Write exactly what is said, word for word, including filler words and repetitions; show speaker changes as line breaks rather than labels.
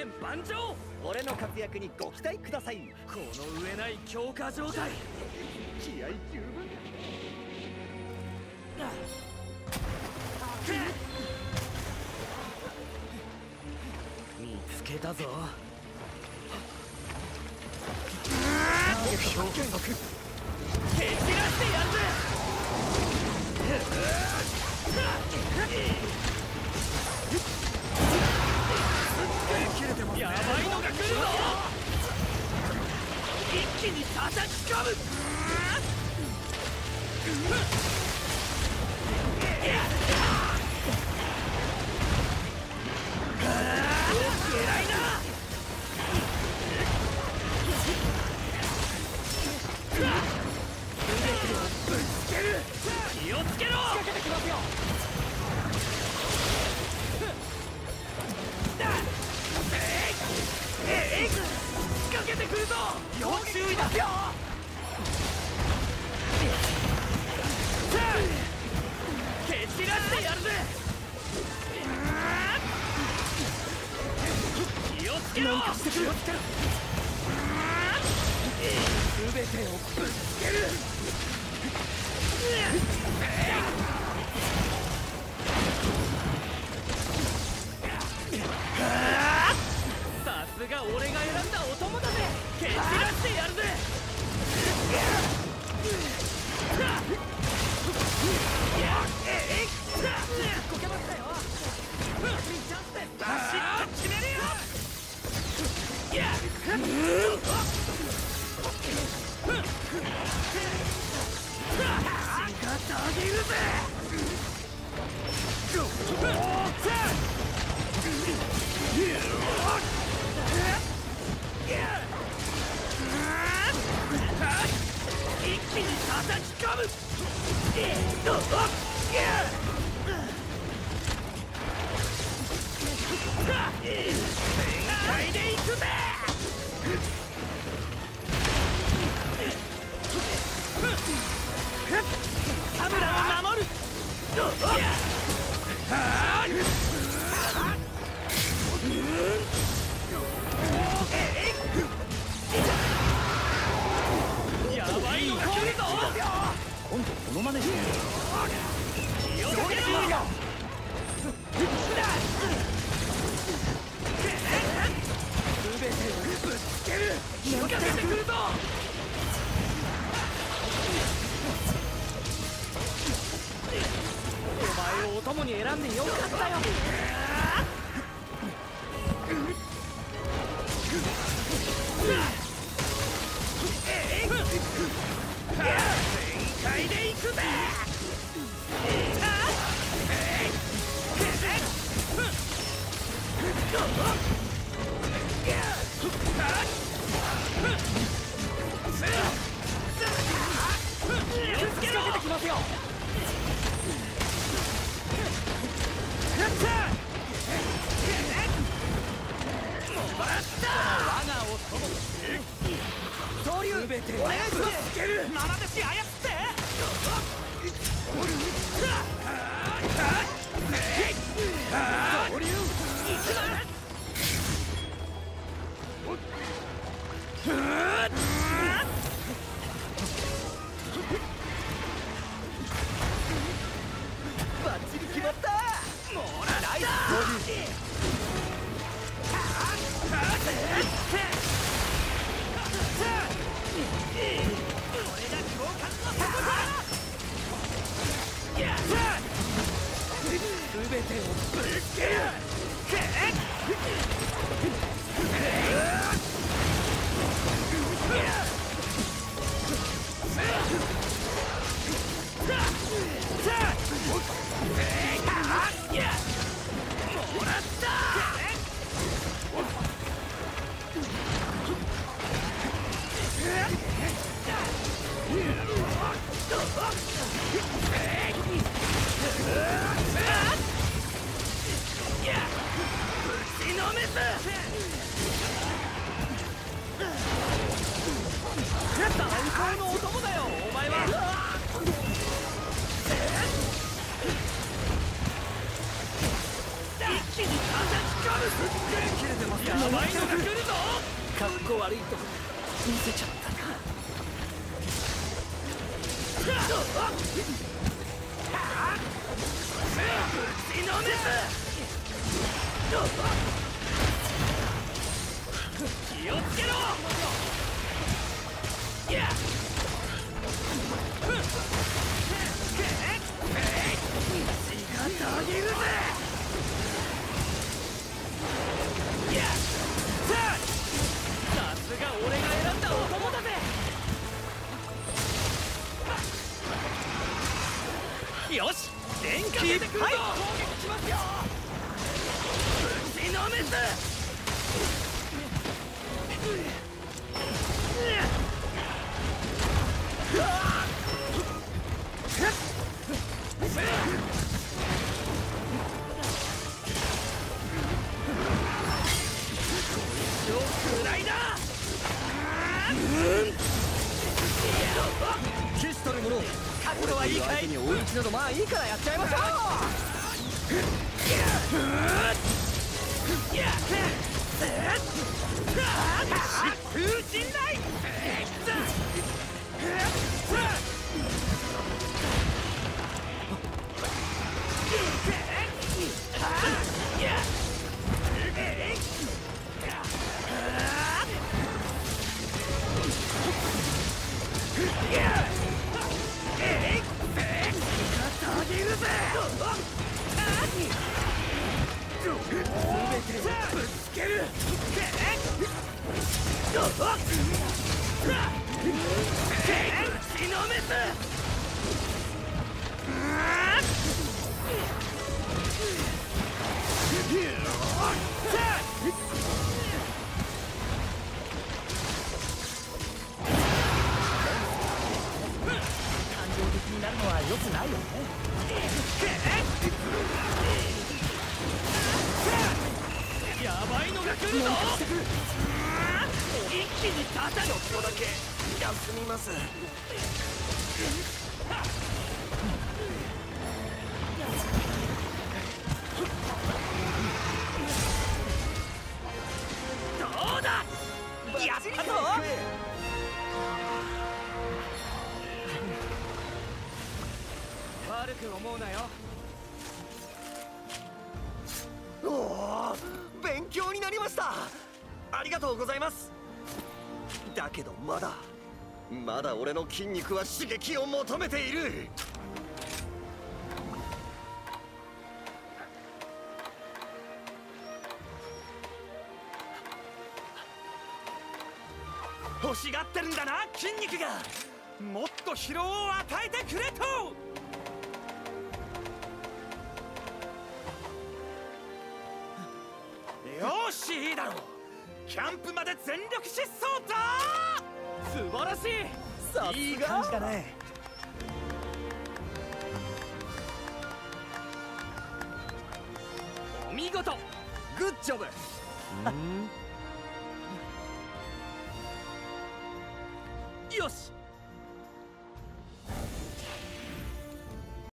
戦万丈。
俺の活躍にご期待ください。
この上ない強化状態。
気合十分。
見つけたぞ。
目標計画。
蹴散らしてやるぜ。やばいのが来るぞ。一気に叩き込む。偉いな。ぶつける。気をつけろ。仕掛けてきますよ。えい、仕掛けてくるぞ。要注意だよ。蹴散らしてやるぜ。気をつけろ。
なんかしてくる。気をつけろ。全てをぶつける。
さすが俺が選んだお供だぜ。蹴散らしてやるぜ。
こけましたよ。チャンスです。
バシッと決めるよ。血がたぎるぜ。一気に叩き込む。全開でいくぜ。田村を守る。やばいのが来るぞ。
今度モノマネしてみよう。
気をつけろ。
全てをぶつける。
仕掛けてくるぞ。お前をお供に選んでよかったよ。全開でいくぜ。気をつけろ。
仕掛けてきますよ。
もらった。我がお供。
総流全てお願いします。
まな弟子操って。
総流。バッチリ決まった。
もらった。
全てをぶつける。
もらった。ぶちのめす。最高のお供だよお前は。 気に叩き込む。すっげえ切れてます。やばいのが来るぞ。かっこ悪いとこ見せちゃったな。ぶちのめす。気をつけろ。いや血がたぎるぜ。いやさすが俺が選んだお供だぜ。よし電化出てくるぞ。攻撃しますよ。ぶちのめす。
騎士取る者、覚悟はいいかい？相手に追い打ちなどまあいいからやっちゃいましょう。
風神雷。ぶつける。血のめす。
感情的になるのは良くないよね。
やばいのが来るぞ。一気に叩く。ちょっとだけ休みます。どうだ。やったぞ。悪く思うなよ。
おお、勉強になりました。ありがとうございます。だけどまだまだ俺の筋肉は刺激を求めている。
欲しがってるんだな、筋肉が。もっと疲労を与えてくれと。よし、いいだろう。キャンプまで全力疾走だ。素晴らしい。
さすが。いい感じだね。
お見事。
グッジョブ。
よし、